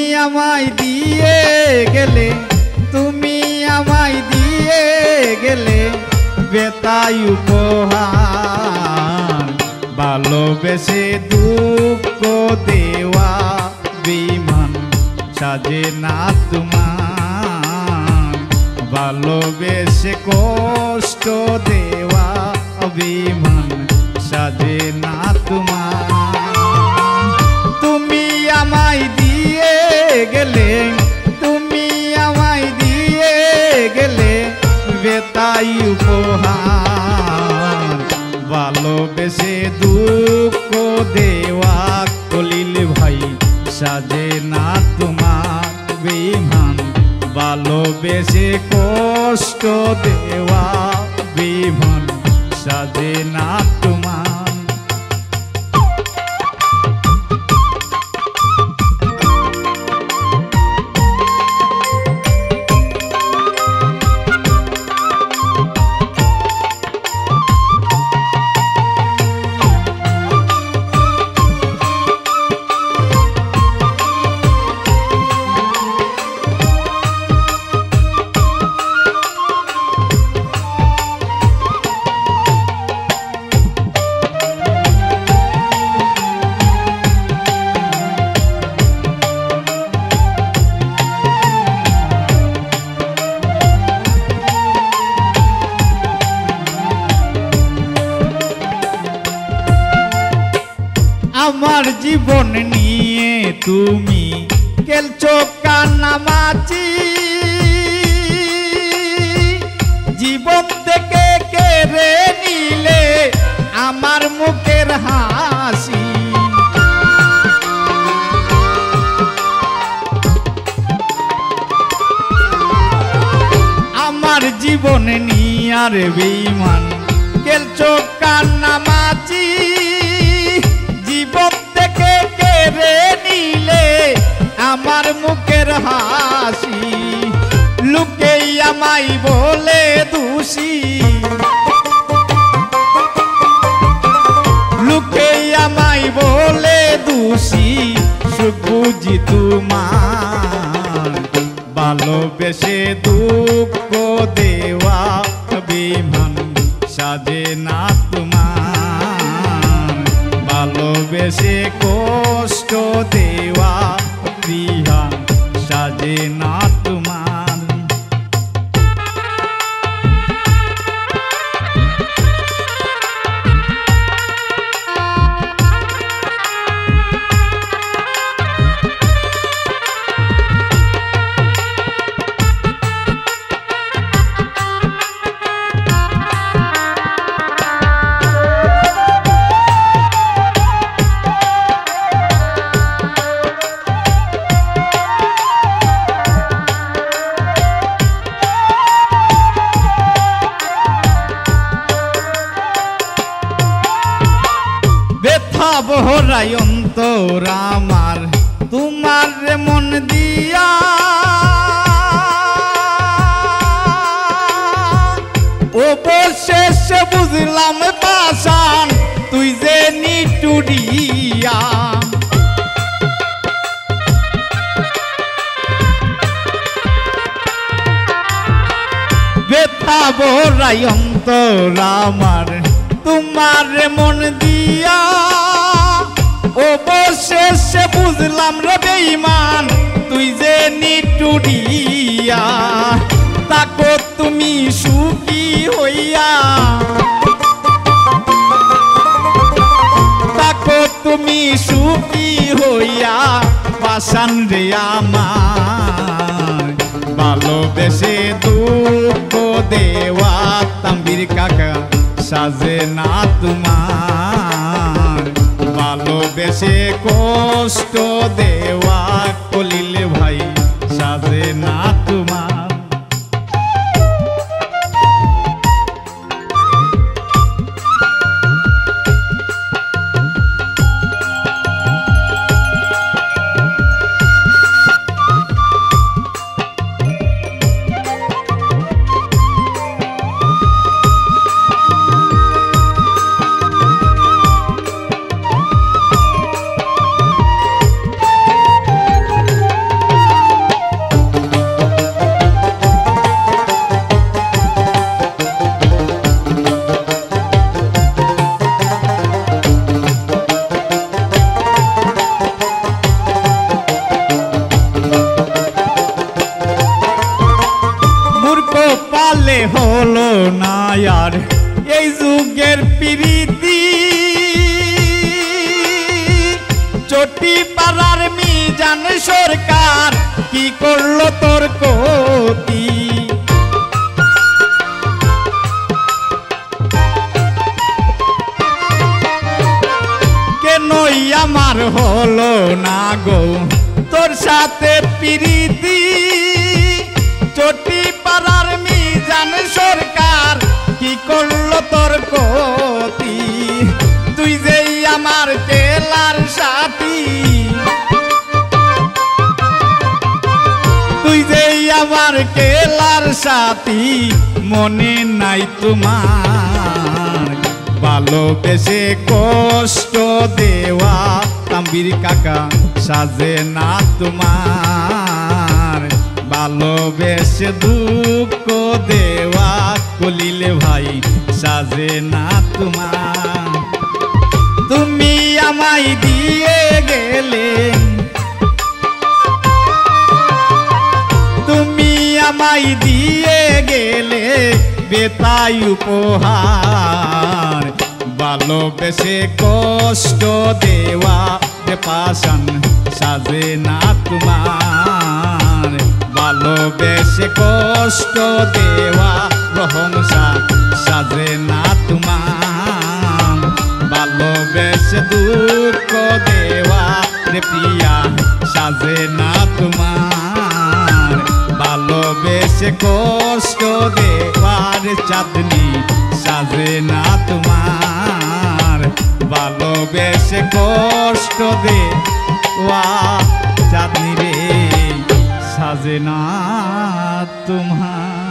আমায় দিয়ে গেলে, তুমি আমায় দিয়ে গেলে বেতাই উপহার। ভালোবেসে দুঃখ দেওয়া বিমান সাজে না তোমার। ভালোবেসে কষ্ট দেওয়া বিমান সাজে না তোমার। তুমি আমায় দিয়ে গেলে, তুমি আমায় দিয়ে গেলে বেতাই উপহার। ভালোবেসে দুঃখ দেওয়া কলিল ভাই সাজে না তোমার বিমান। ভালোবেসে কষ্ট দেওয়া বিমান সাজে না তোমার। আমার জীবন নিয়ে তুমি খেলছো কান্নামাছি। জীবন থেকে কেড়ে নিলে আমার মুখের হাসি। আমার জীবন নিয়ে আর বেঈমান খেলছো কান্নামাছি। জীবন থেকে কেড়ে নিলে আমার মুখের হাসি। লোকে আমায় বলে দোষী, লোকে আমায় বলে দোষী। সুখ বুঝি তোমার। ভালোবেসে দুঃখ দেওয়া বিমান সাজে না তোমার। ভালোবেসে কষ্ট দেওয়া বিহান সাজে না তোমার। বহরাই অন্তর আমার তোমার মন দিয়া। অবশেষে বুঝলাম পাষাণ তুই যে নিটুরিয়া। ব্যথা বহরাই অন্তর আমার তোমার মন দিয়া। অবশেষে বুঝলাম রে বেঈমান তুই যে নিটুরিয়া। তাকো তুমি সুখী হইয়া, তাকো তুমি সুখী হইয়া। পাষাণ রে আমার ভালোবেসে দুঃখ দেওয়া তাম্বির কাকা সাজে না তোমার। ভালোবেসে কষ্ট দেওয়া কলিল ভাই সাজে না তোমার। বলে হলো না আর এই যুগের প্রীতি, চটি পাড়ার মিজান সরকার কি করলো তোর ক্ষতি। কেনই আমার হলো না গো তোর সাথে প্রীতি, চটি পাড়ার মিজান সরকার কি করলো তোর ক্ষতি। তুই যেই আমার কেলার সাথী, তুই যেই আমার কেলার সাথী, মনে নাই তোমার ভালোবেসে কষ্ট দেওয়া তাম্বির কাকা সাজে না তোমার, ভালোবেসে দুঃখ দেওয়া কলিল ভাই সাজে না তোমার। তুমি আমায় দিয়ে গেলে, তুমি আমায় দিয়ে গেলে বেতাই উপহার, ভালোবেসে কষ্ট দেওয়া বেপাশান সাজে না তোমার, ভালোবেসে কষ্ট দেওয়া প্রশংসা সাজে না তোমার, ভালোবেসে দুঃখ দেওয়া রে প্রিয়া সাজে না তোমার, ভালোবেসে কষ্ট দেওয়ার চাঁদনি সাজে না তোমার, ভালোবেসে কষ্ট দেওয়া চাঁদনি রে সাজে না তোমার।